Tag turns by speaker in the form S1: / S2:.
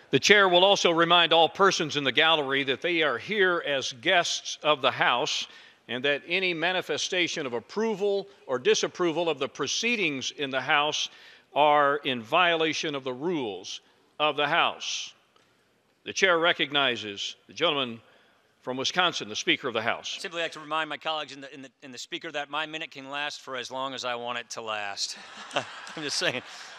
S1: The chair will also remind all persons in the gallery that they are here as guests of the House and that any manifestation of approval or disapproval of the proceedings in the House are in violation of the rules of the House. The chair recognizes the gentleman from Wisconsin, the Speaker of the House.
S2: I'd simply like to remind my colleagues and the Speaker that my minute can last for as long as I want it to last. I'm just saying.